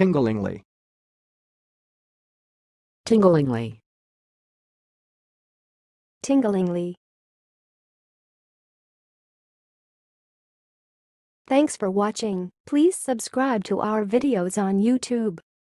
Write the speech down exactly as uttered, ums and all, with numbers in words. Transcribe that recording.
tinglingly, tinglingly, tinglingly. Thanks for watching. Please subscribe to our videos on YouTube.